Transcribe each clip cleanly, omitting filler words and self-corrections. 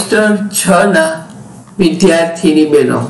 Semester 6 ના વિદ્યાર્થીની બહેનો,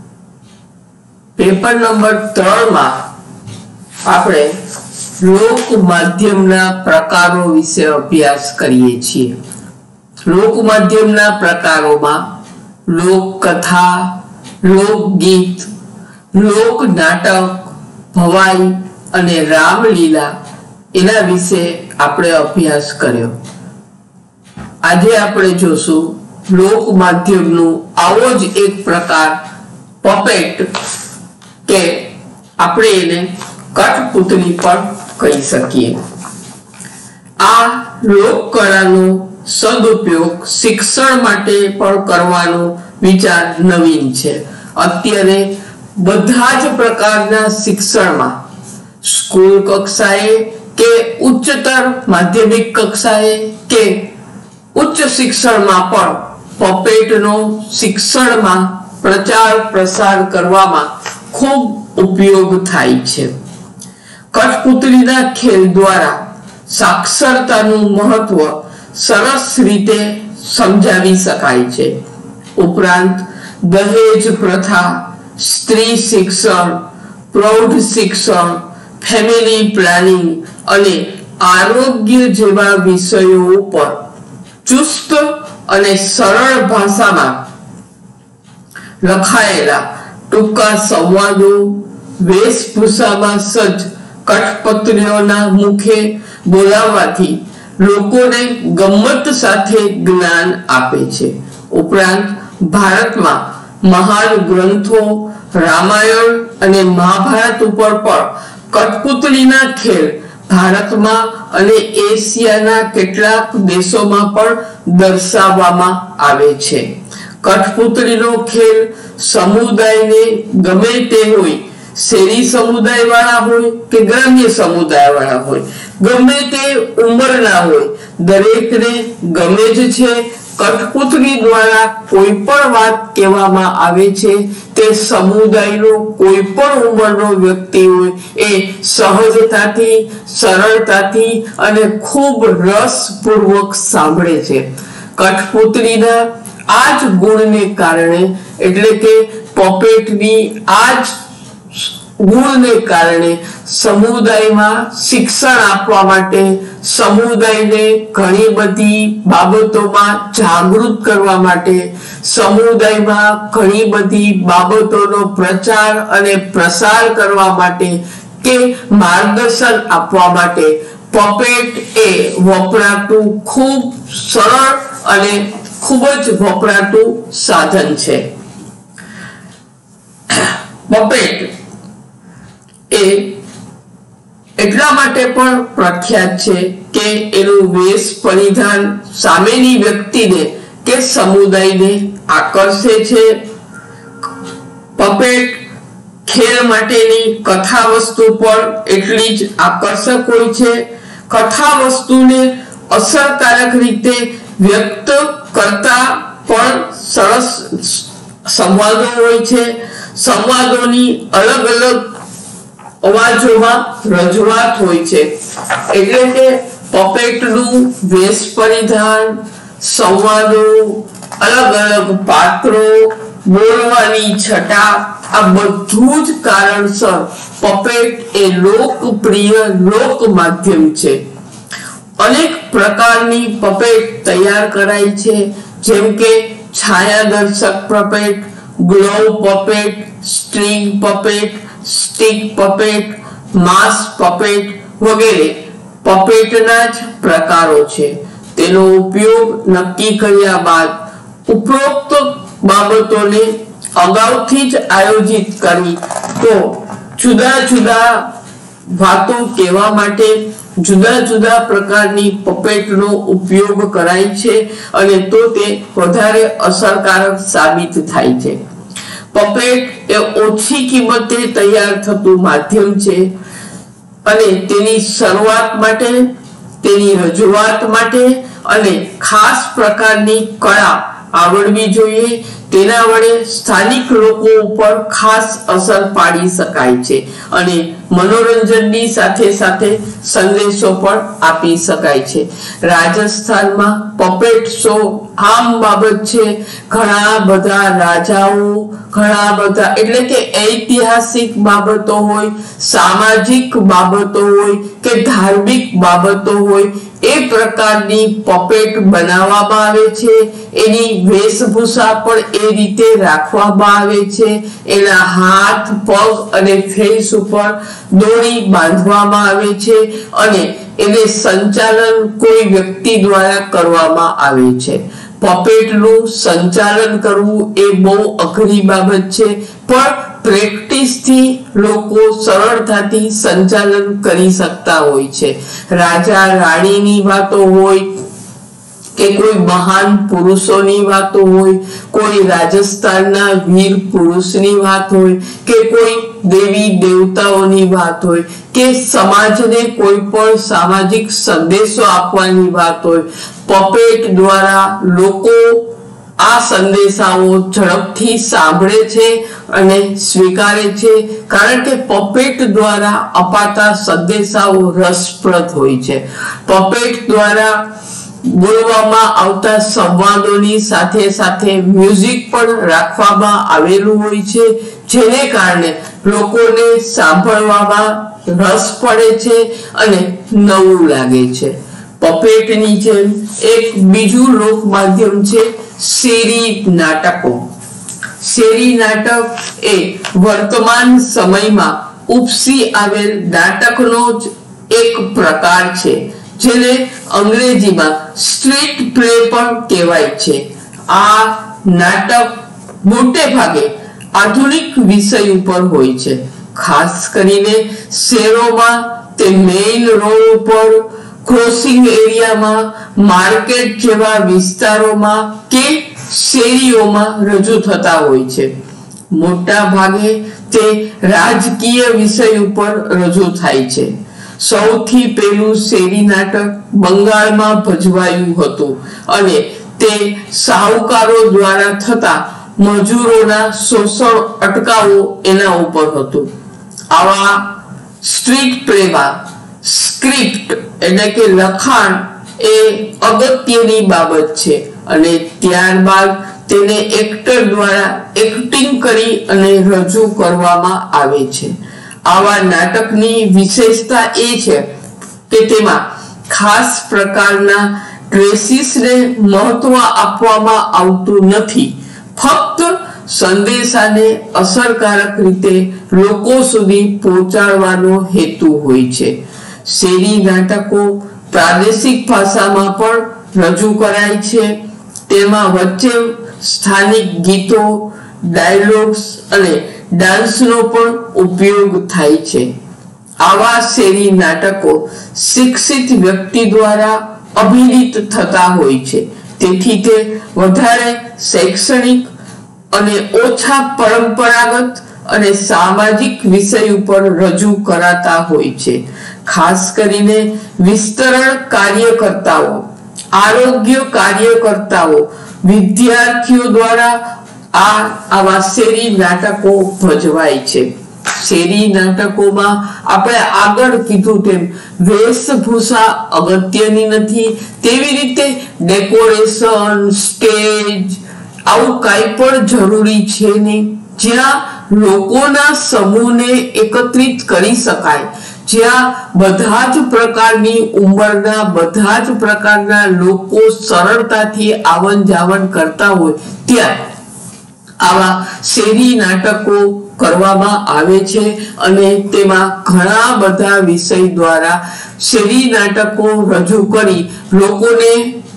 પેપર નંબર 3 માં આપણે લોક માધ્યમના પ્રકારો વિશે અભ્યાસ કરીએ છીએ। લોક માધ્યમના પ્રકારોમાં લોકકથા, લોકગીત, લોક નાટક, ભવાઈ અને રામલીલા એના વિશે આપણે અભ્યાસ કર્યો। આજે આપણે જોશું લોક માધ્યમનું આવો જ એક પ્રકાર પપેટ, કે આપણે એને કઠપુતળી પણ કહી શકીએ। આ લોક કળાનો સદુપયોગ શિક્ષણ માટે પણ કરવાનો વિચાર નવીન છે। અત્યારે બધા જ પ્રકારના શિક્ષણમાં, સ્કૂલ કક્ષાએ કે ઉચ્ચતર માધ્યમિક કક્ષાએ કે ઉચ્ચ શિક્ષણમાં પણ પપેટનો શિક્ષણમાં પ્રચાર પ્રસાર કરવામાં ખૂબ ઉપયોગ થાય છે। કઠપુતળીના ખેલ દ્વારા સાક્ષરતાનું મહત્વ સરસ રીતે સમજાવી શકાય છે। ઉપરાંત દહેજ પ્રથા, સ્ત્રી શિક્ષણ, પ્રૌઢ શિક્ષણ, ફેમિલી પ્લાનિંગ અને આરોગ્ય જેવા વિષયો ઉપર ચુસ્ત અને સરળ ભાષામાં લખાયેલા ટૂંકા સંવાદો વેશભૂષામાં સજ્જ કઠપુતળીઓના મુખે બોલાવવાથી લોકોને ગમ્મત સાથે જ્ઞાન આપે છે। ઉપરાંત ભારતમાં મહાન ગ્રંથો રામાયણ અને મહાભારત ઉપર પણ કઠપુતળીના ખેલ ભારતમાં અને એશિયાના કેટલાક દેશોમાં પણ દર્શાવવામાં આવે છે। કઠપુતળીનો ખેલ સમુદાયને ગમે તે હોય, શેરી સમુદાય વાળા હોય કે ગ્રામ્ય સમુદાય વાળા હોય, ગમે તે ઉંમરના હોય, દરેકને ગમે જ છે। કઠપુતળી દ્વારા કોઈ પણ વાત કહેવામાં આવે છે તે સમુદાયનો કોઈ પણ ઉંમરનો વ્યક્તિ હોય એ સહજતાથી, સરળતાથી અને ખૂબ રસપૂર્વક સાંભળે છે। કઠપુતળીના આ જ ગુણને કારણે, એટલે કે પપેટની આ જ ગુણને કારણે સમુદાયમાં શિક્ષણ આપવા માટે, સમુદાયને ઘણી બધી બાબતોમાં જાગૃત કરવા માટે, સમુદાયમાં ઘણી બધી બાબતોનો પ્રચાર અને પ્રસાર કરવા માટે કે માર્ગદર્શન આપવા માટે પપેટ એ વપરાતું ખૂબ સરળ અને ખૂબ જ વપરાતું સાધન છે। પપેટ એ એટલા માટે પણ પ્રખ્યાત છે કે એનું વેશ પરિધાન સામેની વ્યક્તિને કે સમુદાયને આકર્ષે છે। પપેટ ખેલ માટેની કથા વસ્તુ પણ એટલી જ આકર્ષક હોય છે। કથા વસ્તુને અસરકારક રીતે વ્યક્ત કરતા પણ સરસ સંવાદો હોય છે। સંવાદોની અલગ અલગ અવાજોમાં રજૂઆત હોય છે, એટલે કે પપેટનું વેશ પરિધાન, સંવાદો, અલગ અલગ પાત્રો, બોલવાની છટા, આ બધું જ કારણસર પપેટ એ લોકપ્રિય લોક માધ્યમ છે। અનેક પ્રકારની પપેટ તૈયાર કરાય છે, જેમ કે છાયાદર્શક puppet, glove puppet, string puppet, stick puppet, mass puppet વગેરે પપેટના જ પ્રકારો છે। તેનો ઉપયોગ નક્કી કર્યા બાદ ઉપરોક્ત બાબતોને અગાઉથી જ આયોજિત કરી તો જુદા જુદા વાતો કહેવા માટે જુદા જુદા પ્રકારની પપેટનો ઉપયોગ કરાય છે અને તો તે વધારે અસરકારક સાબિત થાય છે। પપેટ એ ઓછી કિંમતે તૈયાર થતું માધ્યમ છે અને તેની શરૂઆત માટે, તેની રજૂઆત માટે અને ખાસ પ્રકારની કળા આવડવી જોઈએ, તેના વડે સ્થાનિક લોકો ઉપર ખાસ અસર પાડી શકાય છે અને મનોરંજનની સાથે સાથે સંદેશો પણ આપી શકાય છે. રાજસ્થાનમાં પપેટ શો આમ બાબત છે. ઘણા બધા રાજાઓ, ઘણા બધા એટલે કે ઐતિહાસિક બાબતો હોય, સામાજિક બાબતો હોય કે ધાર્મિક બાબતો હોય, એ પ્રકારની પપેટ બનાવવામાં આવે છે. એની વેશભૂષા પણ એ રીતે રાખવામાં આવે છે. એના હાથ, પગ અને ફેસ ઉપર દોરી બાંધવામાં આવે છે અને એને સંચાલન કોઈ વ્યક્તિ દ્વારા કરવામાં આવે છે. પપેટનું સંચાલન કરવું એ બહુ અઘરી બાબત છે, પણ પ્રેક્ટિસથી લોકો સરળતાથી સંચાલન કરી શકતા હોય છે. રાજા રાણીની વાતો હોય કે કોઈ મહાન પુરુષોની વાતો હોય, કોઈ રાજસ્થાનના વીર પુરુષની વાત હોય કે કોઈ દેવી દેવતાઓની વાત હોય કે સમાજને કોઈ પણ સામાજિક સંદેશો આપવાની વાત હોય, પપેટ દ્વારા લોકો આ સંદેશાઓ ઝડપથી સાંભળે છે અને સ્વીકારે છે, કારણ કે પપેટ દ્વારા અપાતા સંદેશાઓ રસપ્રદ હોય છે. પપેટ દ્વારા બોલવામાં આવતા સંવાદોની સાથે સાથે મ્યુઝિક પણ રાખવામાં આવેલું હોય છે, જેને કારણે લોકોને સાંભળવામાં રસ પડે છે અને નવું લાગે છે. પપેટની જેમ એક બીજું લોક માધ્યમ છે શેરી નાટકો. શેરી નાટક એ વર્તમાન સમયમાં ઉપસી આવેલ નાટકનો જ એક પ્રકાર છે, જેને અંગ્રેજીમાં સ્ટ્રીટ પ્લે પણ કહેવાય છે. આ નાટક મોટે ભાગે આધુનિક વિષય ઉપર હોય છે. ખાસ કરીને શહેરોમાં તે મેઇન રોડ ઉપર, ક્રોસિંગ એરિયામાં, માર્કેટ જેવા વિસ્તારોમાં કે શેરીઓમાં રજૂ થતા હોય છે. મોટા ભાગે તે રાજકીય વિષય ઉપર રજૂ થાય છે. સૌથી પહેલું શેરી નાટક બંગાળમાં ભજવાયું હતું અને તે શાહુકારો દ્વારા થતા મજૂરોના શોષણ અટકાવવું એના ઉપર હતું. આવા સ્ટ્રીટ પ્લેમાં સ્ક્રિપ્ટ એટલે કે લખાણ એ અગત્યની બાબત છે અને ત્યારબાદ તેને એક્ટર દ્વારા એક્ટિંગ કરી અને રજૂ કરવામાં આવે છે. આવા નાટકની વિશેષતા એ છે કે તેમાં ખાસ પ્રકારના ડ્રેસીસને મહત્વ આપવામાં આવતું નથી. ફક્ત સંદેશાને અસરકારક રીતે લોકો સુધી પહોંચાડવાનો હેતુ હોય છે. શેરી નાટકો પ્રાદેશિક ભાષામાં પણ રજૂ કરાય છે. તેમાં વચ્ચે સ્થાનિક ગીતો, ડાયલોગ્સ અને ડાન્સનો પણ ઉપયોગ થાય છે. આવા શેરી નાટકો શિક્ષિત વ્યક્તિ દ્વારા અભિનીત થતા હોય છે, તેથી તે વધારે શૈક્ષણિક અને ઓછા પરંપરાગત અને સામાજિક વિષય ઉપર રજૂ કરાતા હોય છે. ખાસ કરીને વિસ્તરણ કાર્યકર્તાઓ, આરોગ્ય કાર્યકર્તાઓ, વિદ્યાર્થીઓ દ્વારા આવા શેરી નાટકો ભજવાય છે. શેરી નાટકોમાં આપણે આગળ કીધું તેમ વેશભૂષા અગત્યની નથી, તેવી રીતે ડેકોરેશન, સ્ટેજ આવું કાંઈ પણ જરૂરી છે નહીં. જ્યાં લોકોના સમૂહને એકત્રિત કરી શકાય, જ્યાં બધા જ પ્રકારની ઉંમરના, બધા જ પ્રકારના લોકો સરળતાથી આવન જાવન કરતા હોય, ત્યાં આવા શેરી નાટકો કરવામાં આવે છે અને તેમાં ઘણા બધા વિષય દ્વારા શેરી નાટકો રજૂ કરી લોકોને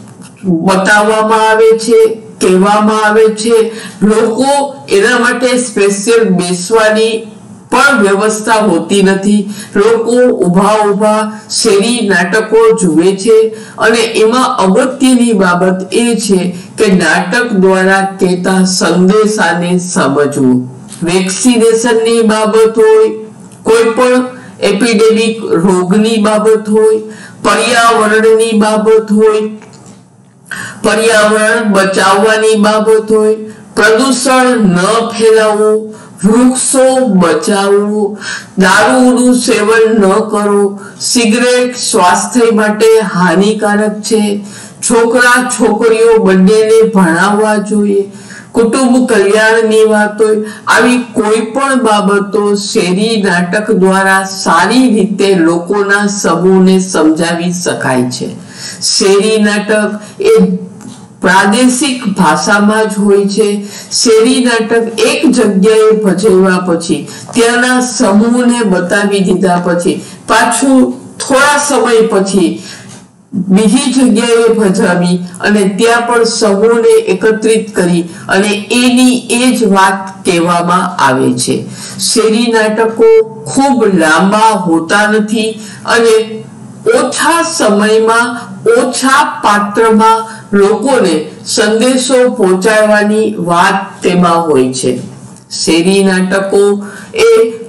બતાવવામાં આવે છે, કહેવામાં આવે છે. લોકો એના માટે સ્પેશિયલ બેસવાની પણ વ્યવસ્થા હોતી નથી. લોકો ઊભા શેરી નાટકો જુએ છે અને એમાં અગત્યની બાબત એ છે કે નાટક દ્વારા કહેતા સંદેશાને સમજવું. વેક્સિનેશનની બાબત હોય, કોઈ પણ એપિડેમિક રોગની બાબત હોય, પર્યાવરણની બાબત હોય, पर्यावरण बचाववानी बाबत होय, प्रदूषण न फैलावવું, वृक्षो बचावવું, दारूનું सेवन न करो, सिगरेट स्वास्थ्य માટે હાનિકારક છે, છોકરા છોકરીઓ બંનેને ભણાવવા જોઈએ, કુટુંબ કલ્યાણની વાત હોય, આવી કોઈ પણ બાબતો શેરી નાટક દ્વારા સારી રીતે લોકોના સમૂહને સમજાવી શકાય છે। શેરી નાટક એ પ્રાદેશિક ભાષામાં જ હોય છે। શેરી નાટક એક જગ્યાએ ભજવ્યા પછી ત્યાંના સમૂહને બતાવી દીધા પછી પાછું થોડા સમય પછી બીજી જગ્યાએ ભજવી અને ત્યાં પણ સમૂહને એકત્રિત કરી અને એની એ જ વાત કહેવામાં આવે છે। શેરી નાટકો ખૂબ લાંબા હોતા નથી અને ઓછા સમયમાં ઓછા પાત્રમાં લોકોને સંદેશો પહોંચાડવાની વાત તેમાં હોય છે। શેરી નાટકો એ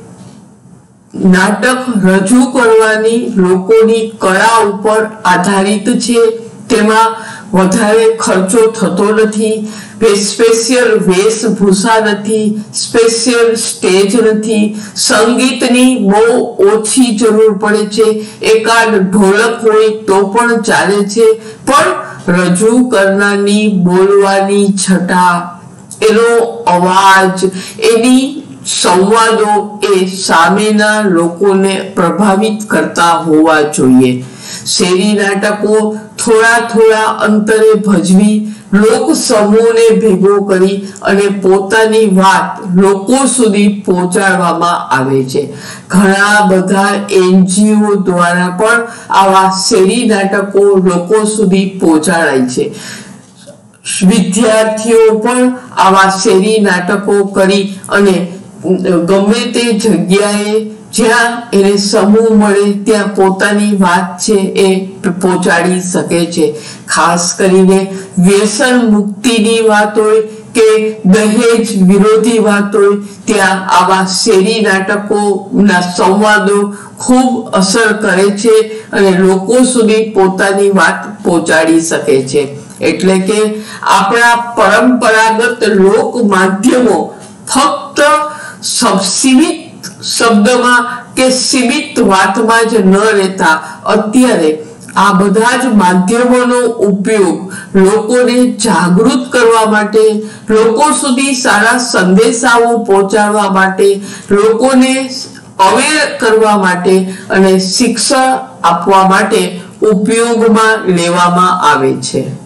નાટક રજૂ કરવાની લોકોની કળા ઉપર આધારિત છે। તેમાં વધારે ખર્ચો થતો નથી, સ્પેશિયલ વેશભૂષા નથી, સ્પેશિયલ સ્ટેજ નથી, સંગીતની બહુ ઓછી જરૂર પડે છે, એકાદ ઢોલક હોય તો પણ ચાલે છે, પણ રજૂ કરનારની બોલવાની છટા, એનો અવાજ, એની સંવાદો એ સામેના લોકોને પ્રભાવિત કરતા હોવા જોઈએ। શેરી નાટકો થોડા થોડા અંતરે ભજવી લોક સમૂહને ભેગો કરી અને પોતાની વાત લોકો સુધી પહોંચાડવામાં આવે છે। ઘણા બધા NGO દ્વારા પણ આવા શેરી નાટકો લોકો સુધી પહોંચાડાય છે। વિદ્યાર્થીઓ પણ આવા શેરી નાટકો કરી અને ગમે તે જગ્યાએ જ્યાં એને સમૂહ મળે ત્યાં પોતાની વાત છે એ પહોંચાડી શકે છે। ખાસ કરીને વ્યસન મુક્તિની વાત હોય કે દહેજ વિરોધી વાત હોય ત્યાં આવા શેરી નાટકોના સંવાદો ખૂબ અસર કરે છે અને લોકો સુધી પોતાની વાત પહોંચાડી શકે છે। એટલે કે આપણા પરંપરાગત લોક માધ્યમો ફક્ત સીમિત શબ્દમાં કે સીમિત વાતમાં જ ન રહેતા અત્યારે આ બધા જ માધ્યમોનો ઉપયોગ લોકોને જાગૃત કરવા માટે, લોકો સુધી સારા સંદેશાઓ પહોંચાડવા માટે, લોકોને અવેર કરવા માટે અને શિક્ષણ આપવા માટે ઉપયોગમાં લેવામાં આવે છે।